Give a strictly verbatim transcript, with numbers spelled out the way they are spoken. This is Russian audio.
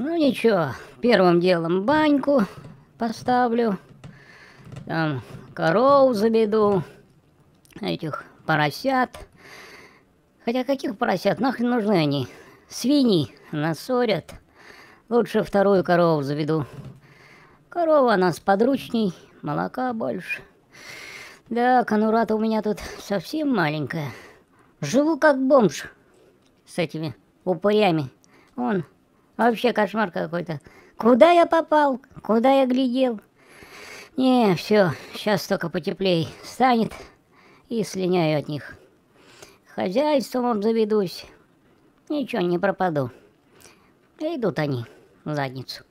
Ну ничего, первым делом баньку поставлю, там коров заведу, этих поросят. Хотя каких поросят, нахрен нужны они? Свиньи нассорят. Лучше вторую корову заведу. Корова она сподручней, молока больше. Да, конура-то у меня тут совсем маленькая. Живу как бомж с этими упырями. Он вообще кошмар какой-то. Куда я попал? Куда я глядел? Не, все, сейчас только потеплей станет и слиняю от них. Хозяйством обзаведусь. Ничего, не пропаду. Идут они в задницу.